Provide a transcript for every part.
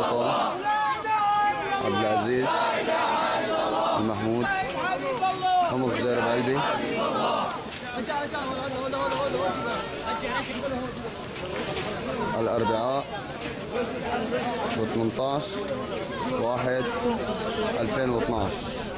البطل عبد العزيز المحمود حمص دير بعلبي. الأربعاء 18/1/2012.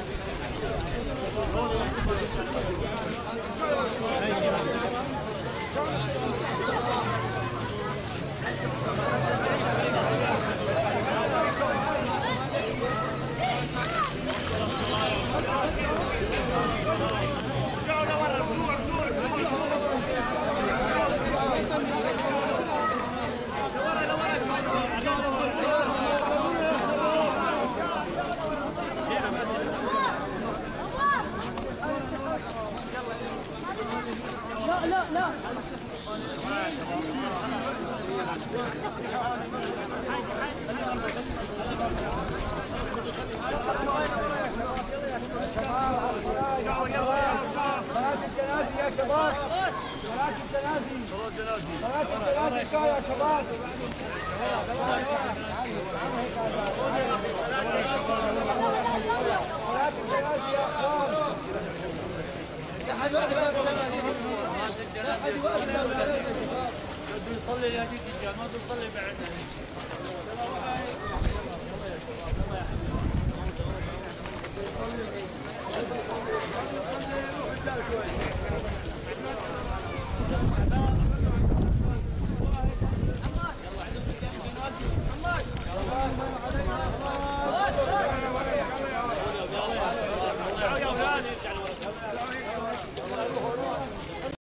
لا لا صلاة الجنازة يا شباب، صلاة الجنازة، صلاة الجنازة يا شباب. صلاة الجنازة يا اخوان. يا حد واقف بده يصلي لهديك الجامعة، ما بده يصلي بعدنا.